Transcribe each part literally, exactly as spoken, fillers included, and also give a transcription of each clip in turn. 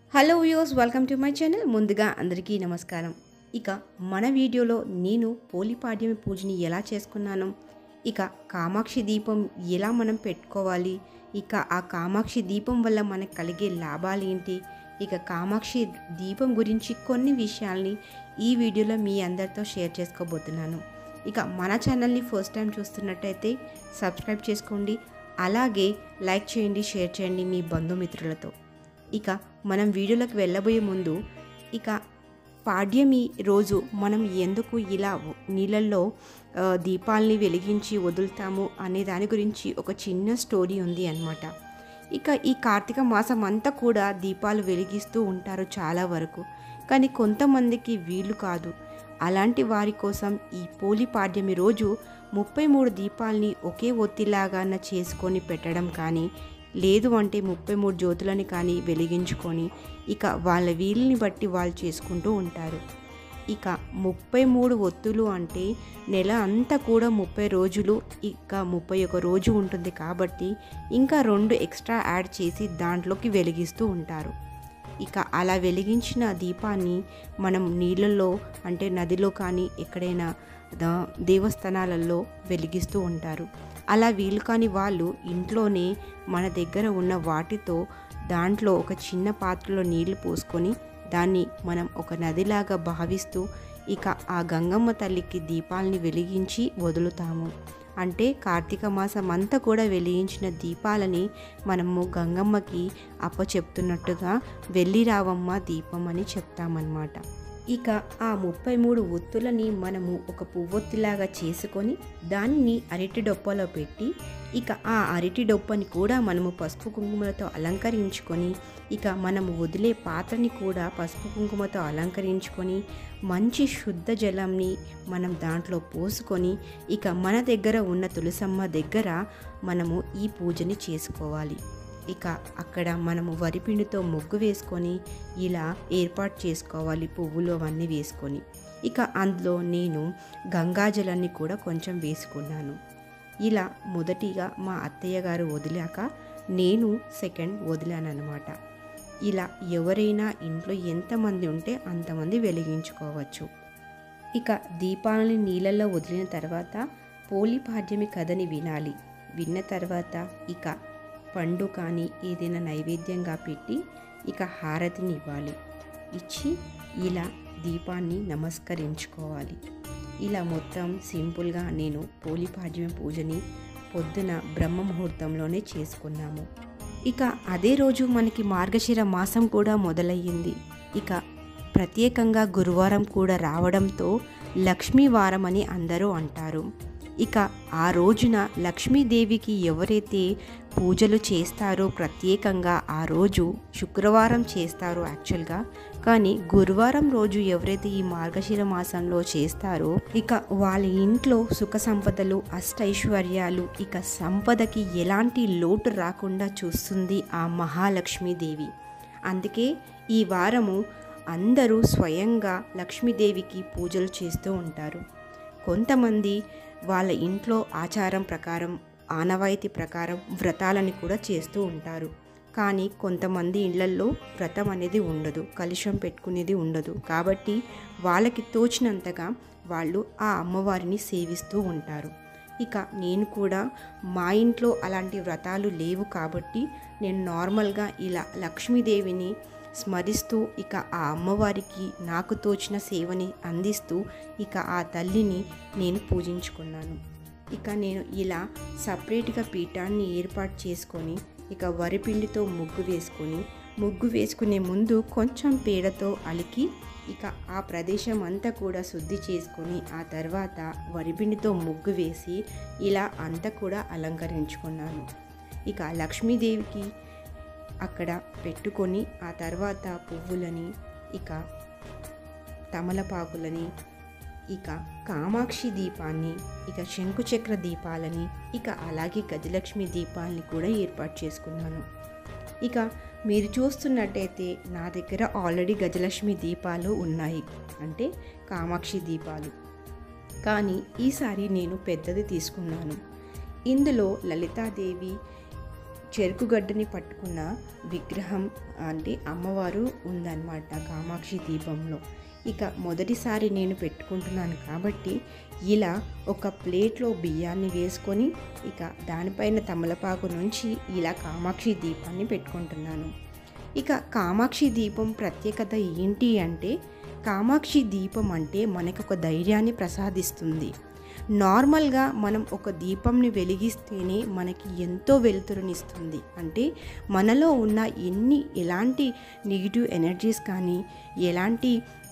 Hello viewers, welcome to my channel. ముందుగా అందరికీ నమస్కారం. ఇక మన వీడియోలో నేను పోలిపాడ్యమి పూజని ఎలా చేసుకున్నాను, ఇక కామాక్షి దీపం ఎలా మనం పెట్టుకోవాలి, ఇక ఆ కామాక్షి దీపం వల్ల మనకు కలిగే లాభాలు ఏంటి, ఇక కామాక్షి దీపం గురించి కొన్ని విషయాల్ని ఈ వీడియోలో మీ అందరితో షేర్ చేసుకోబోతున్నాను. ఇక మన ఛానల్ని ఫస్ట్ టైం చూస్తున్నట్టయితే సబ్స్క్రైబ్ చేసుకోండి, అలాగే లైక్ చేయండి, షేర్ చేయండి మీ బంధుమిత్రులతో. ఇక మనం వీడియోలోకి వెళ్ళబోయే ముందు, ఇక పాడ్యమి రోజు మనం ఎందుకు ఇలా నీళ్ళల్లో దీపాలని వెలిగించి వదులుతాము అనే దాని గురించి ఒక చిన్న స్టోరీ ఉంది అన్నమాట. ఇక ఈ కార్తీక మాసం అంతా కూడా దీపాలు వెలిగిస్తూ ఉంటారు చాలా వరకు, కానీ కొంతమందికి వీలు కాదు. అలాంటి వారి కోసం ఈ పోలి పాడ్యమి రోజు ముప్పై మూడు దీపాలని ఒకే ఒత్తిలాగాన చేసుకొని పెట్టడం కానీ, లేదు అంటే ముప్పై మూడు జ్యోతులని కానీ వెలిగించుకొని ఇక వాళ్ళ వీలుని బట్టి వాళ్ళు చేసుకుంటూ ఉంటారు. ఇక ముప్పై మూడు ఒత్తులు అంటే నెల అంతా కూడా ముప్పై రోజులు, ఇక ముప్పై ఒక రోజు ఉంటుంది కాబట్టి ఇంకా రెండు ఎక్స్ట్రా యాడ్ చేసి దాంట్లోకి వెలిగిస్తూ ఉంటారు. ఇక అలా వెలిగించిన దీపాన్ని మనం నీళ్ళల్లో అంటే నదిలో కానీ ఎక్కడైనా దేవస్థానాలలో వెలిగిస్తూ ఉంటారు. అలా వీలు కాని వాళ్ళు ఇంట్లోనే మన దగ్గర ఉన్న వాటితో దాంట్లో ఒక చిన్న పాత్రలో నీళ్లు పోసుకొని దాన్ని మనం ఒక నదిలాగా భావిస్తూ ఇక ఆ గంగమ్మ తల్లికి దీపాలని వెలిగించి వదులుతాము. అంటే కార్తీక మాసం అంతా కూడా వెలిగించిన దీపాలని మనము గంగమ్మకి అప్పచెప్తున్నట్టుగా వెళ్ళి రావమ్మ దీపం అని చెప్తామన్నమాట. ఇక ఆ ముప్పై మూడు ఒత్తులని మనము ఒక పువ్వొత్తిలాగా చేసుకొని దాన్ని అరటి డొప్పలో పెట్టి ఇక ఆ అరటి డొప్పని కూడా మనము పసుపు కుంకుమలతో అలంకరించుకొని ఇక మనము వదిలే పాత్రని కూడా పసుపు కుంకుమతో అలంకరించుకొని మంచి శుద్ధ జలంని మనం దాంట్లో పోసుకొని ఇక మన దగ్గర ఉన్న తులసమ్మ దగ్గర మనము ఈ పూజని చేసుకోవాలి. ఇక అక్కడ మనము వరిపిండితో ముగ్గు వేసుకొని ఇలా ఏర్పాటు చేసుకోవాలి, పువ్వులు అవన్నీ వేసుకొని. ఇక అందులో నేను గంగాజలాన్ని కూడా కొంచెం వేసుకున్నాను. ఇలా మొదటిగా మా అత్తయ్య గారు వదిలాక నేను సెకండ్ వదిలాను అనమాట. ఇలా ఎవరైనా ఇంట్లో ఎంతమంది ఉంటే అంతమంది వెలిగించుకోవచ్చు. ఇక దీపాలని నీళ్ళల్లో వదిలిన తర్వాత పోలిపాడ్యమి కథని వినాలి. విన్న తర్వాత ఇక పండు కానీ ఏదైనా నైవేద్యంగా పెట్టి ఇక హారతిని ఇవ్వాలి. ఇచ్చి ఇలా దీపాన్ని నమస్కరించుకోవాలి. ఇలా మొత్తం సింపుల్గా నేను పోలిపాడ్యమి పూజని పొద్దున బ్రహ్మ ముహూర్తంలోనే చేసుకున్నాము. ఇక అదే రోజు మనకి మార్గశిర మాసం కూడా మొదలయ్యింది. ఇక ప్రత్యేకంగా గురువారం కూడా రావడంతో లక్ష్మీవారం అని అందరూ అంటారు. ఇక ఆ రోజున లక్ష్మీదేవికి ఎవరైతే పూజలు చేస్తారో ప్రత్యేకంగా ఆ రోజు శుక్రవారం చేస్తారో యాక్చువల్గా, కానీ గురువారం రోజు ఎవరైతే ఈ మార్గశిర మాసంలో చేస్తారో ఇక వాళ్ళ ఇంట్లో సుఖ సంపదలు అష్టైశ్వర్యాలు ఇక సంపదకి ఎలాంటి లోటు రాకుండా చూస్తుంది ఆ మహాలక్ష్మీదేవి. అందుకే ఈ వారము అందరూ స్వయంగా లక్ష్మీదేవికి పూజలు చేస్తూ ఉంటారు. కొంతమంది వాళ్ళ ఇంట్లో ఆచారం ప్రకారం ఆనవాయితీ ప్రకారం వ్రతాలని కూడా చేస్తూ ఉంటారు. కానీ కొంతమంది ఇళ్లల్లో వ్రతం అనేది ఉండదు, కలుషం పెట్టుకునేది ఉండదు. కాబట్టి వాళ్ళకి తోచినంతగా వాళ్ళు ఆ అమ్మవారిని సేవిస్తూ ఉంటారు. ఇక నేను కూడా మా ఇంట్లో అలాంటి వ్రతాలు లేవు కాబట్టి నేను నార్మల్గా ఇలా లక్ష్మీదేవిని స్మరిస్తూ ఇక ఆ అమ్మవారికి నాకు తోచిన సేవని అందిస్తూ ఇక ఆ తల్లిని నేను పూజించుకున్నాను. ఇక నేను ఇలా సపరేట్గా పీఠాన్ని ఏర్పాటు చేసుకొని ఇక వరిపిండితో ముగ్గు వేసుకొని ముగ్గు వేసుకునే ముందు కొంచెం పేడతో అలికి ఇక ఆ ప్రదేశం అంతా కూడా శుద్ధి చేసుకొని ఆ తర్వాత వరిపిండితో ముగ్గు వేసి ఇలా అంతా కూడా అలంకరించుకున్నాను. ఇక లక్ష్మీదేవికి అక్కడ పెట్టుకొని ఆ తర్వాత పువ్వులని ఇక తమలపాకులని ఇక కామాక్షి దీపాన్ని ఇక శంకుచక్ర దీపాలని ఇక అలాగే గజలక్ష్మి దీపాలని కూడా ఏర్పాటు చేసుకున్నాను. ఇక మీరు చూస్తున్నట్టయితే నా దగ్గర ఆల్రెడీ గజలక్ష్మి దీపాలు ఉన్నాయి, అంటే కామాక్షి దీపాలు. కానీ ఈసారి నేను పెద్దది తీసుకున్నాను. ఇందులో లలితాదేవి చెరుకు గడ్డని పట్టుకున్న విగ్రహం అంటే అమ్మవారు ఉందన్నమాట కామాక్షి దీపంలో. ఇక మొదటిసారి నేను పెట్టుకుంటున్నాను కాబట్టి ఇలా ఒక ప్లేట్లో బియ్యాన్ని వేసుకొని ఇక దానిపైన తమలపాకు నుంచి ఇలా కామాక్షి దీపాన్ని పెట్టుకుంటున్నాను. ఇక కామాక్షి దీపం ప్రత్యేకత ఏంటి అంటే, కామాక్షి దీపం అంటే మనకు ఒక ధైర్యాన్ని ప్రసాదిస్తుంది. నార్మల్గా మనం ఒక దీపంని వెలిగిస్తేనే మనకి ఎంతో వెలుతురునిస్తుంది. అంటే మనలో ఉన్న ఎన్ని ఎలాంటి నెగిటివ్ ఎనర్జీస్ కానీ ఎలాంటి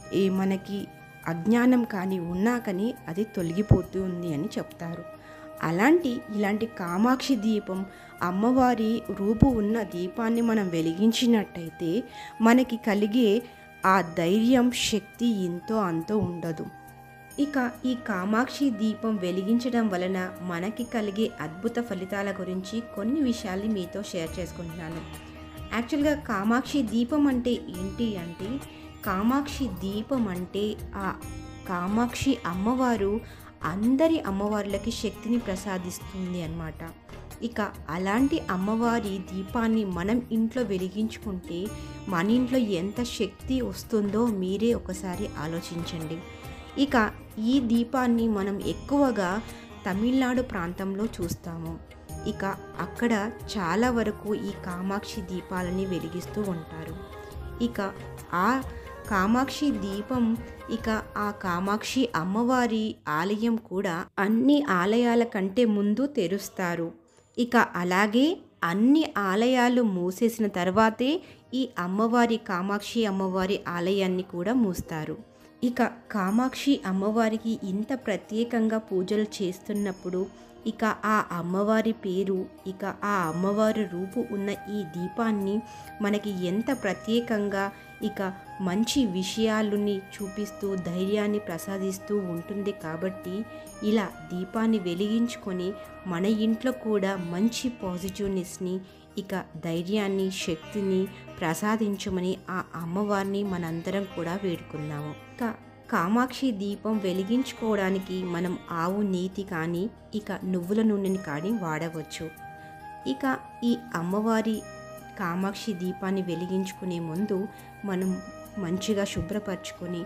మనకి అజ్ఞానం కానీ ఉన్నా కానీ అది తొలగిపోతుంది అని చెప్తారు. అలాంటి ఇలాంటి కామాక్షి దీపం అమ్మవారి రూపు ఉన్న దీపాన్ని మనం వెలిగించినట్టయితే మనకి కలిగే ఆ ధైర్యం శక్తి ఎంతో అంతో ఉండదు. ఇక ఈ కామాక్షి దీపం వెలిగించడం వలన మనకి కలిగే అద్భుత ఫలితాల గురించి కొన్ని విషయాల్ని మీతో షేర్ చేసుకుంటున్నాను. యాక్చువల్గా కామాక్షి దీపం అంటే ఏంటి అంటే, కామాక్షి దీపం అంటే ఆ కామాక్షి అమ్మవారు అందరి అమ్మవార్లకి శక్తిని ప్రసాదిస్తుంది అన్నమాట. ఇక అలాంటి అమ్మవారి దీపాన్ని మనం ఇంట్లో వెలిగించుకుంటే మన ఇంట్లో ఎంత శక్తి వస్తుందో మీరే ఒకసారి ఆలోచించండి. ఇక ఈ దీపాన్ని మనం ఎక్కువగా తమిళనాడు ప్రాంతంలో చూస్తాము. ఇక అక్కడ చాలా వరకు ఈ కామాక్షి దీపాలని వెలిగిస్తూ ఉంటారు. ఇక ఆ కామాక్షి దీపం ఇక ఆ కామాక్షి అమ్మవారి ఆలయం కూడా అన్ని ఆలయాల కంటే ముందు తెరుస్తారు. ఇక అలాగే అన్ని ఆలయాలు మూసేసిన తర్వాతే ఈ అమ్మవారి కామాక్షి అమ్మవారి ఆలయాన్ని కూడా మూస్తారు. ఇక కామాక్షి అమ్మవారికి ఇంత ప్రత్యేకంగా పూజలు చేస్తున్నప్పుడు ఇక ఆ అమ్మవారి పేరు ఇక ఆ అమ్మవారి రూపు ఉన్న ఈ దీపాన్ని మనకి ఎంత ప్రత్యేకంగా ఇక మంచి విషయాలని చూపిస్తూ ధైర్యాన్ని ప్రసాదిస్తూ ఉంటుంది. కాబట్టి ఇలా దీపాన్ని వెలిగించుకొని మన ఇంట్లో కూడా మంచి పాజిటివ్నెస్ని ఇక ధైర్యాన్ని శక్తిని ప్రసాదించమని ఆ అమ్మవారిని మనందరం కూడా వేడుకుందాము. ఇక కామాక్షి దీపం వెలిగించుకోవడానికి మనం ఆవు నీతి కానీ ఇక నువ్వుల నూనెని కానీ వాడవచ్చు. ఇక ఈ అమ్మవారి కామాక్షి దీపాన్ని వెలిగించుకునే ముందు మనం మంచిగా శుభ్రపరచుకొని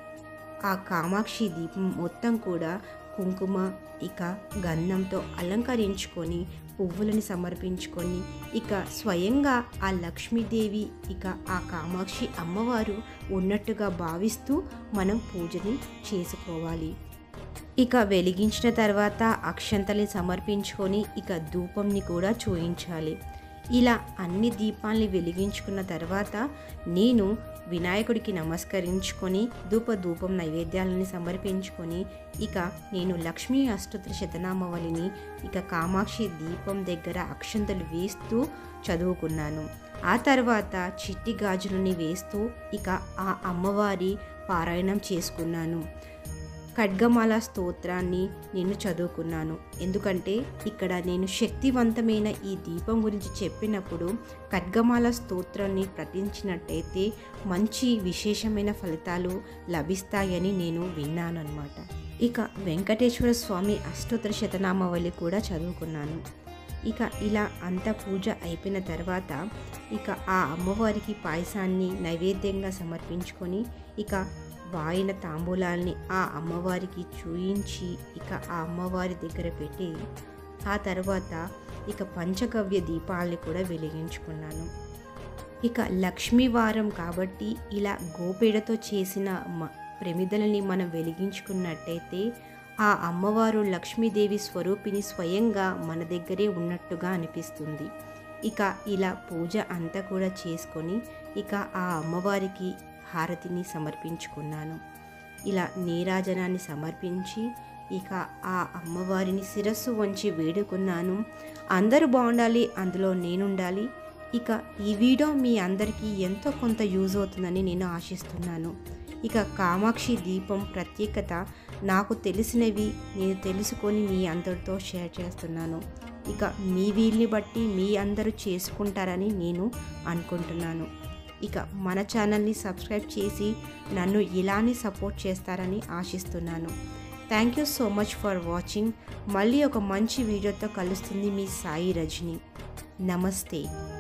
ఆ కామాక్షి దీపం మొత్తం కూడా కుంకుమ ఇక గంధంతో అలంకరించుకొని పువ్వులని సమర్పించుకొని ఇక స్వయంగా ఆ లక్ష్మీదేవి ఇక ఆ కామాక్షి అమ్మవారు ఉన్నట్టుగా భావిస్తూ మనం పూజని చేసుకోవాలి. ఇక వెలిగించిన తర్వాత అక్షంతల్ని సమర్పించుకొని ఇక ధూపంని కూడా చూయించాలి. ఇలా అన్ని దీపాల్ని వెలిగించుకున్న తర్వాత నేను వినాయకుడికి నమస్కరించుకొని ధూప ధూపం నైవేద్యాలని సమర్పించుకొని ఇక నేను లక్ష్మీ అష్టోత్తర శతనామావళిని ఇక కామాక్షి దీపం దగ్గర అక్షంతలు వేస్తూ చదువుకున్నాను. ఆ తర్వాత చిట్టి గాజులని వేస్తూ ఇక ఆ అమ్మవారి పారాయణం చేసుకున్నాను. ఖడ్గమాల స్తోత్రాన్ని నేను చదువుకున్నాను. ఎందుకంటే ఇక్కడ నేను శక్తివంతమైన ఈ దీపం గురించి చెప్పినప్పుడు ఖడ్గమాల స్తోత్రాన్ని పఠించినట్టయితే మంచి విశేషమైన ఫలితాలు లభిస్తాయని నేను విన్నాను అన్నమాట. ఇక వెంకటేశ్వర స్వామి అష్టోత్తర శతనామావళి కూడా చదువుకున్నాను. ఇక ఇలా అంత పూజ అయిపోయిన తర్వాత ఇక ఆ అమ్మవారికి పాయసాన్ని నైవేద్యంగా సమర్పించుకొని ఇక వాయిన తాంబూలాల్ని ఆ అమ్మవారికి చూయించి ఇక ఆ అమ్మవారి దగ్గర పెట్టి ఆ తర్వాత ఇక పంచగవ్య దీపాలని కూడా వెలిగించుకున్నాను. ఇక లక్ష్మీవారం కాబట్టి ఇలా గోపేడతో చేసిన మ ప్రమిదలని మనం వెలిగించుకున్నట్టయితే ఆ అమ్మవారు లక్ష్మీదేవి స్వరూపిణి స్వయంగా మన దగ్గరే ఉన్నట్టుగా అనిపిస్తుంది. ఇక ఇలా పూజ అంతా కూడా చేసుకొని ఇక ఆ అమ్మవారికి హారతిని సమర్పించుకున్నాను. ఇలా నీరాజనాన్ని సమర్పించి ఇక ఆ అమ్మవారిని శిరస్సు వంచి వేడుకున్నాను. అందరూ బాగుండాలి, అందులో నేనుండాలి. ఇక ఈ వీడియో మీ అందరికీ ఎంతో కొంత యూజ్ అవుతుందని నేను ఆశిస్తున్నాను. ఇక కామాక్షి దీపం ప్రత్యేకత నాకు తెలిసినవి నేను తెలుసుకొని మీ అందరితో షేర్ చేస్తున్నాను. ఇక మీ వీల్ని బట్టి మీ అందరూ చేసుకుంటారని నేను అనుకుంటున్నాను. ఇక మన ఛానల్ని సబ్స్క్రైబ్ చేసి నన్ను ఇలానే సపోర్ట్ చేస్తారని ఆశిస్తున్నాను. Thank you so much for watching. మళ్ళీ ఒక మంచి వీడియోతో కలుస్తుంది మీ సాయి రజని. నమస్తే.